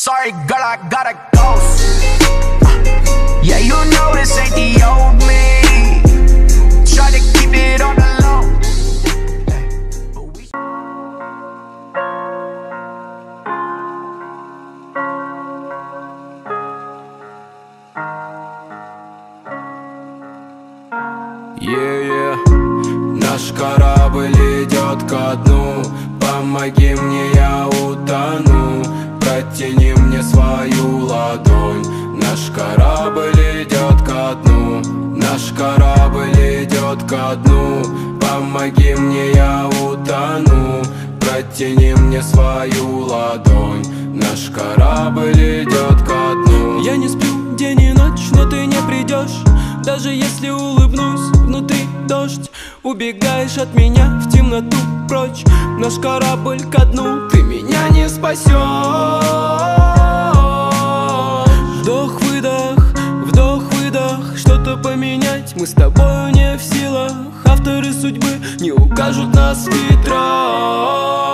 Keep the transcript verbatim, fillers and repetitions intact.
sorry, girl, I gotta go. uh, Yeah, you know this ain't the old me. Try to keep it on the low. Yeah, yeah. Наш корабль идет ко дну. Помоги мне, я утону. Протяни мне свою ладонь. Наш корабль идет ко дну. Наш корабль идет ко дну. Помоги мне, я утону. Протяни мне свою ладонь. Наш корабль идет ко дну. Я не сплю день и ночь, но ты не придешь. Даже если улыбнусь, внутри дождь. Убегаешь от меня в темноту прочь. Наш корабль ко дну, ты меня не спасешь. Вдох-выдох, вдох-выдох. Что-то поменять мы с тобой не в силах. Авторы судьбы не укажут нас ветра.